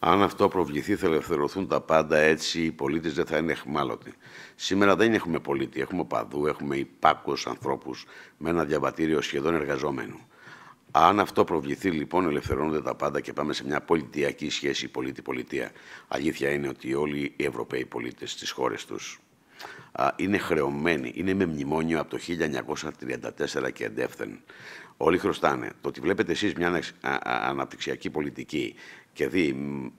Αν αυτό προβληθεί, θα ελευθερωθούν τα πάντα, έτσι οι πολίτες δεν θα είναι αιχμάλωτοι. Σήμερα δεν έχουμε πολίτη, έχουμε οπαδού, έχουμε υπάκουους ανθρώπους με ένα διαβατήριο σχεδόν εργαζόμενου. Αν αυτό προβληθεί, λοιπόν, ελευθερώνονται τα πάντα και πάμε σε μια πολιτιακή σχέση πολίτη-πολιτεία. Αλήθεια είναι ότι όλοι οι Ευρωπαίοι πολίτες στις χώρες τους είναι χρεωμένοι, είναι με μνημόνιο από το 1934 και εντεύθεν. Όλοι χρωστάνε. Το ότι βλέπετε εσείς μια αναπτυξιακή πολιτική και δει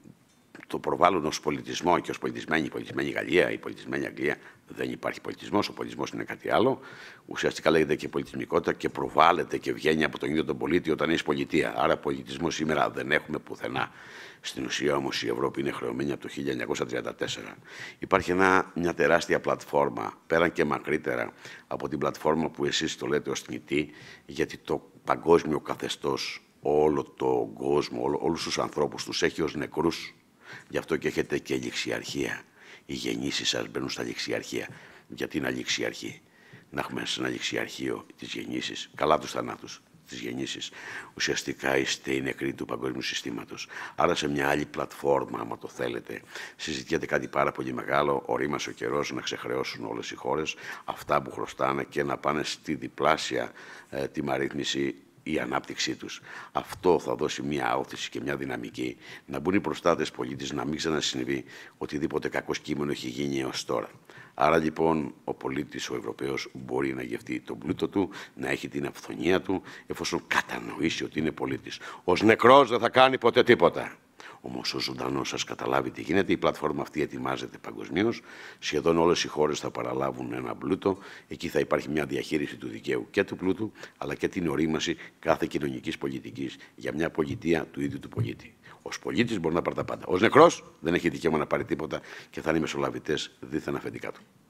το προβάλλουν ως πολιτισμό και ως πολιτισμένη Γαλλία ή πολιτισμένη Αγγλία, δεν υπάρχει πολιτισμός. Ο πολιτισμός είναι κάτι άλλο. Ουσιαστικά λέγεται και πολιτισμικότητα και προβάλλεται και βγαίνει από τον ίδιο τον πολίτη όταν έχει πολιτεία. Άρα πολιτισμό σήμερα δεν έχουμε πουθενά. Στην ουσία όμως η Ευρώπη είναι χρεωμένη από το 1934. Υπάρχει μια τεράστια πλατφόρμα, πέραν και μακρύτερα από την πλατφόρμα που εσείς το λέτε ως θνητή, γιατί το παγκόσμιο καθεστώς όλο τον κόσμο, όλους τους ανθρώπους τους έχει ως νεκρούς. Γι' αυτό και έχετε και ληξιαρχία. Οι γεννήσεις σας μπαίνουν στα ληξιαρχεία. Γιατί είναι ληξιαρχοί? Να έχουμε σε ένα ληξιαρχείο τις γεννήσεις, καλά τους θανάτους, τις γεννήσεις. Ουσιαστικά είστε οι νεκροί του παγκόσμιου συστήματος. Άρα σε μια άλλη πλατφόρμα, άμα το θέλετε, συζητιέται κάτι πάρα πολύ μεγάλο. Ορίμασε ο καιρός να ξεχρεώσουν όλες οι χώρες αυτά που χρωστάνε και να πάνε στη διπλάσια τιμαρρύθμιση η ανάπτυξή τους. Αυτό θα δώσει μια όθηση και μια δυναμική να μπουν οι προστάτες πολίτες, να μην ξανασυμβεί οτιδήποτε κακό κείμενο έχει γίνει έως τώρα. Άρα λοιπόν ο πολίτης, ο Ευρωπαίος, μπορεί να γευτεί τον πλούτο του, να έχει την αυθονία του, εφόσον κατανοήσει ότι είναι πολίτης. Ως νεκρός δεν θα κάνει ποτέ τίποτα. Όμως ο ζωντανός σας καταλάβει τι γίνεται. Η πλατφόρμα αυτή ετοιμάζεται παγκοσμίως. Σχεδόν όλες οι χώρες θα παραλάβουν ένα πλούτο. Εκεί θα υπάρχει μια διαχείριση του δικαίου και του πλούτου, αλλά και την ορίμαση κάθε κοινωνικής πολιτικής για μια πολιτεία του ίδιου του πολίτη. Ως πολίτης μπορεί να πάρει τα πάντα. Ως νεκρός δεν έχει δικαίωμα να πάρει τίποτα και θα είναι οι μεσολαβητές δίθεν αφεντικά του.